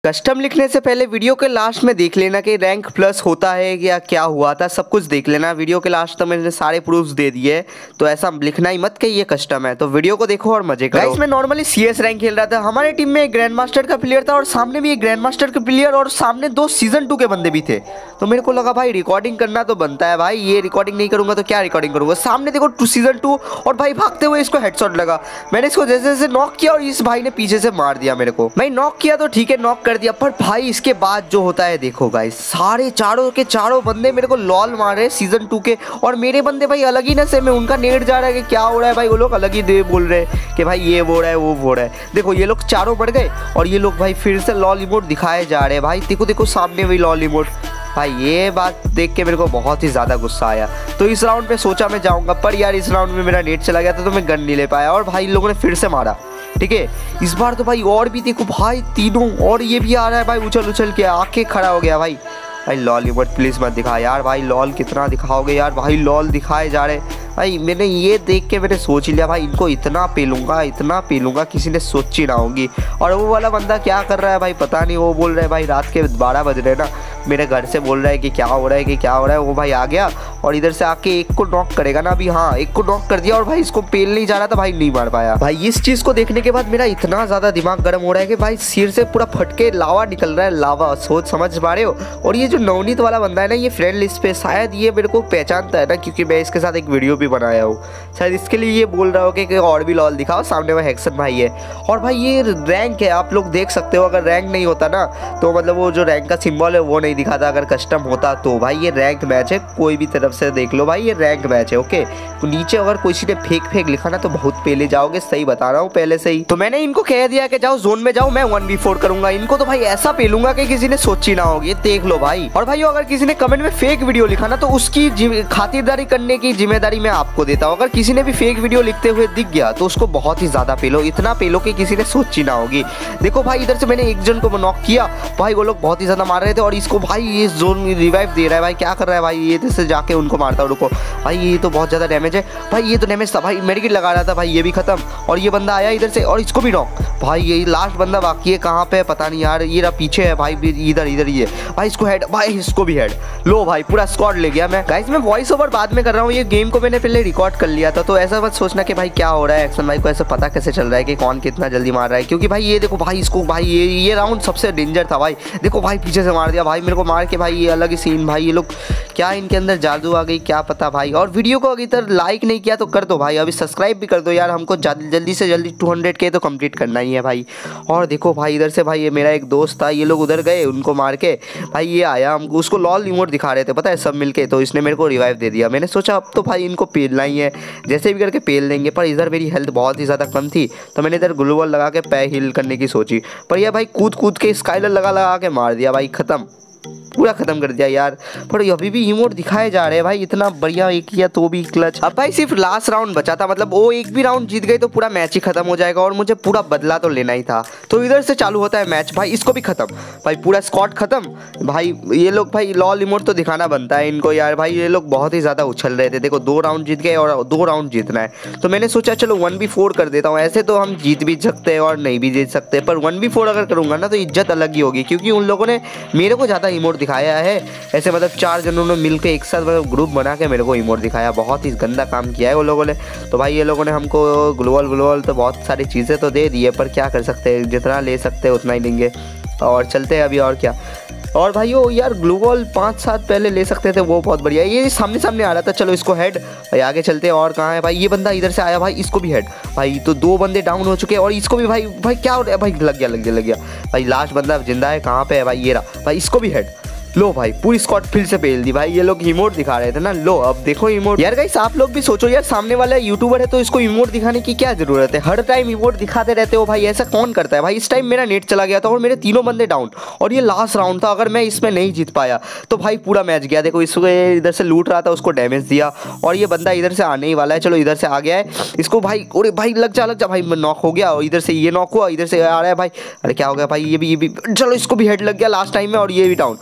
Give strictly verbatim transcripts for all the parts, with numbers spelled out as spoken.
Custom लिखने से पहले वीडियो के लास्ट में देख लेना कि रैंक प्लस होता है या क्या हुआ था, सब कुछ देख लेना। वीडियो के लास्ट तक मैंने सारे प्रूफ्स दे दिए, तो ऐसा लिखना ही मत कि ये कस्टम है। तो वीडियो को देखो और मजे करो। गाइस मैं नॉर्मली सीएस रैंक खेल रहा था, हमारे टीम में एक ग्रैंड मास्टर का प्लेयर था और सामने भी एक ग्रैंड मास्टर का प्लेयर और सामने दो सीजन टू के बंदे भी थे। तो मेरे को लगा भाई रिकॉर्डिंग करना तो बनता है भाई, ये रिकॉर्डिंग नहीं करूंगा तो क्या रिकॉर्डिंग करूंगा। सामने देखो टू सीजन टू और भाई भागते हुए इसको हेडशॉट लगा। मैंने इसको जैसे जैसे नॉक किया और इस भाई ने पीछे से मार दिया मेरे को। मैं नॉक किया तो ठीक है, नॉक कर दिया, पर भाई इसके बाद जो होता है देखो गाइस, सारे चारों के चारों बंदे मेरे को लॉल मार रहे सीजन टू के, और मेरे बंदे भाई अलग ही नशे में, उनका नेट जा रहा है कि क्या हो रहा है भाई, वो लोग अलग ही दे बोल रहे हैं कि भाई ये हो रहा है वो हो रहा है। देखो ये लोग चारों बढ़ गए और ये लोग भाई फिर से लॉल इमोट दिखाए जा रहे हैं। भाई देखो देखो सामने भी लॉल इमोट। भाई ये बात देख के मेरे को बहुत ही ज़्यादा गुस्सा आया। तो इस राउंड पे सोचा मैं जाऊंगा, पर यार इस राउंड में मेरा नेट चला गया था तो मैं गन नहीं ले पाया और भाई लोगों ने फिर से मारा। ठीक है, इस बार तो भाई और भी देखो भाई तीनों, और ये भी आ रहा है भाई उछल उछल के, आके खड़ा हो गया भाई। भाई लॉल इमोट प्लीज़ मत दिखा यार, भाई लॉल कितना दिखाओगे यार, भाई लॉल दिखाए जा रहे। भाई मैंने ये देख के मैंने सोच लिया भाई इनको इतना पेलूंगा इतना पेलूंगा किसी ने सोची ना होगी। और वो वाला बंदा क्या कर रहा है भाई पता नहीं, वो बोल रहा है भाई रात के बारह बज रहे ना, मेरे घर से बोल रहा है कि क्या हो रहा है कि क्या हो रहा है। वो भाई आ गया और इधर से आके एक को नॉक करेगा ना अभी, हाँ एक को नॉक कर दिया और भाई इसको पेल नहीं जा रहा था, भाई नहीं मार पाया। भाई इस चीज़ को देखने के बाद मेरा इतना ज़्यादा दिमाग गर्म हो रहा है कि भाई सिर से पूरा फटके लावा निकल रहा है, लावा, सोच समझ पा रहे हो। और ये जो नवनीत वाला बंदा है ना, ये फ्रेंड लिस्ट पे शायद ये मेरे को पहचानता है ना, क्योंकि मैं इसके साथ एक वीडियो भी बनाया हूँ, शायद इसके लिए ये बोल रहा हो कि और भी लॉल दिखाओ। सामने में हेक्सन भाई है और भाई ये रैंक है, आप लोग देख सकते हो। अगर रैंक नहीं होता ना तो मतलब वो जो रैंक का सिंबल है वो नहीं दिखाता, अगर कस्टम होता तो। भाई ये रैंक मैच है, कोई भी तरफ से देख लो भाई ये रैंक मैच है। ओके, तो नीचे अगर किसी ने फेक फेक लिखा ना तो बहुत पहले जाओगे, सही बता रहा हूँ पहले से ही। तो मैंने इनको कह दिया कि जाओ जोन में जाओ, मैं वन वी फोर करूंगा इनको, तो भाई ऐसा पेलूंगा कि किसी ने सोची ना होगी, देख लो भाई। और भाई अगर किसी ने कमेंट में फेक वीडियो लिखा ना तो उसकी खातिरदारी करने की जिम्मेदारी मैं आपको देता हूँ। अगर किसी ने भी फेक वीडियो लिखते हुए दिख गया तो उसको बहुत ही ज्यादा पेलो, इतना पेलो कि किसी ने सोची ना होगी। देखो भाई इधर से मैंने एक जन को नॉक किया, भाई वो लोग बहुत ही ज्यादा मार रहे थे और इसको भाई ये जोन रिवाइव दे रहा है। भाई क्या कर रहा है भाई, ये से जाके उनको मारता हूँ, रुको भाई ये तो बहुत ज्यादा डैमेज है। भाई ये तो डैमेज था भाई, मेडिकेट लगा रहा था भाई, ये भी खत्म। और ये बंदा आया इधर से और इसको भी नॉक। भाई ये लास्ट बंदा बाकी है, कहाँ पे पता नहीं यार, ये रहा पीछे है भाई, इधर इधर ही है भाई, इसको हेड, भाई इसको भी हेड। लो भाई पूरा स्क्वाड ले गया मैं। गाइस मैं वॉइस ओवर बाद में कर रहा हूँ, ये गेम को मैंने पहले रिकॉर्ड कर लिया था, तो ऐसा मत सोचना कि भाई क्या हो रहा है। एक्शन भाई को ऐसा पता कैसे चल रहा है कि कौन कितना जल्दी मार रहा है, क्योंकि भाई ये देखो भाई इसको, भाई ये ये राउंड सबसे डेंजर था भाई। देखो भाई पीछे से मार दिया भाई मेरे को, मार के भाई ये अलग ही सीन। भाई ये लोग क्या इनके अंदर जादू आ गई क्या पता भाई। और वीडियो को अभी तक लाइक नहीं किया तो कर दो भाई, अभी सब्सक्राइब भी कर दो यार, हमको जल्दी से जल्दी टू हंड्रेड के तो कंप्लीट करना ही है भाई। और देखो भाई इधर से भाई ये मेरा एक दोस्त था, ये लोग उधर गए उनको मार के, भाई ये आया, हमको उसको लॉल इमोट दिखा रहे थे पता है सब मिलके, तो इसने मेरे को रिवाइव दे दिया। मैंने सोचा अब तो भाई इनको पेलना ही है, जैसे भी करके पेल देंगे। पर इधर मेरी हेल्थ बहुत ही ज़्यादा कम थी तो मैंने इधर ग्लूवॉल लगा के पैर हील करने की सोची, पर यह भाई कूद कूद के स्काइलर लगा लगा के मार दिया भाई, ख़त्म, पूरा खत्म कर दिया यार। पर अभी भी इमोट दिखाए जा रहे हैं भाई, इतना बढ़िया एक किया तो भी क्लच। अब भाई सिर्फ लास्ट राउंड बचा था, मतलब वो एक भी राउंड जीत गए तो पूरा मैच ही खत्म हो जाएगा और मुझे पूरा बदला तो लेना ही था। तो इधर से चालू होता है मैच, भाई इसको भी खत्म, भाई पूरा स्क्वाड खत्म। भाई ये लोग भाई लॉल इमोट तो दिखाना बनता है इनको यार, भाई ये लोग बहुत ही ज़्यादा उछल रहे थे। देखो दो राउंड जीत गए और दो राउंड जीतना है, तो मैंने सोचा चलो वन बी फोर कर देता हूँ। ऐसे तो हम जीत भी सकते हैं और नहीं भी जीत सकते, पर वन बी फोर अगर करूँगा ना तो इज्जत अलग ही होगी, क्योंकि उन लोगों ने मेरे को ज़्यादा इमोट दिखाया है। ऐसे मतलब चार जनों ने मिलकर एक साथ मतलब ग्रुप बना के मेरे को इमोट दिखाया, बहुत ही गंदा काम किया है वो लोगों ने। तो भाई ये लोगों ने हमको ग्लोवल ग्लोवल तो बहुत सारी चीज़ें तो दे दी है, पर क्या कर सकते हैं, जितना ले सकते हैं उतना ही लेंगे और चलते हैं अभी। और क्या, और भाई वो यार ग्लूवॉल पाँच सात पहले ले सकते थे, वो बहुत बढ़िया। ये सामने सामने आ रहा था, चलो इसको हेड। भाई आगे चलते हैं। और कहाँ है भाई, ये बंदा इधर से आया भाई, इसको भी हेड। भाई तो दो बंदे डाउन हो चुके हैं और इसको भी भाई, भाई क्या हो रहा है भाई, लग गया लग गया लग गया भाई। लास्ट बंदा जिंदा है, कहाँ पे है भाई, ये रहा भाई, इसको भी हेड। लो भाई पूरी स्क्वाड फिर से पेल दी भाई, ये लोग इमोट दिखा रहे थे ना, लो अब देखो इमोट। यार गाइस आप लोग भी सोचो यार, सामने वाला यूट्यूबर है तो इसको इमोट दिखाने की क्या जरूरत है, हर टाइम इमोट दिखाते रहते हो भाई, ऐसा कौन करता है भाई। इस टाइम मेरा नेट चला गया था और मेरे तीनों बंदे डाउन और ये लास्ट राउंड था, अगर मैं इसमें नहीं जीत पाया तो भाई पूरा मैच गया। देखो इसको इधर से लूट रहा था, उसको डैमेज दिया और ये बंदा इधर से आने ही वाला है, चलो इधर से आ गया है, इसको भाई अरे भाई लग जा लग जा भाई, नॉक हो गया। और इधर से ये नॉक हुआ, इधर से आ रहा है भाई, अरे क्या हो गया भाई, ये भी ये भी चलो इसको भी हेड लग गया लास्ट टाइम में और ये भी डाउन। और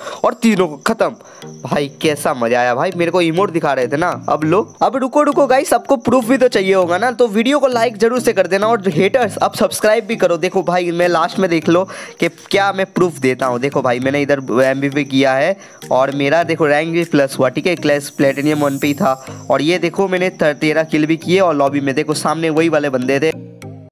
तीनों को खत्म। भाई कैसा मजा आया भाई, मेरे को इमोट दिखा रहे थे ना। अब लो, अब रुको रुको गाइस, सबको प्रूफ भी तो चाहिए होगा ना, तो वीडियो को लाइक जरूर से कर देना और हेटर्स अब सब्सक्राइब भी करो। देखो भाई मैं लास्ट में देख लो कि क्या मैं प्रूफ देता हूँ। देखो भाई मैंने इधर एमवीपी किया है और मेरा देखो रैंक भी प्लस हुआ, ठीक है, क्लैश प्लेटिनियम वन पे ही था। और ये देखो मैंने तेरह किल भी किए और लॉबी में देखो सामने वही वाले बंदे थे।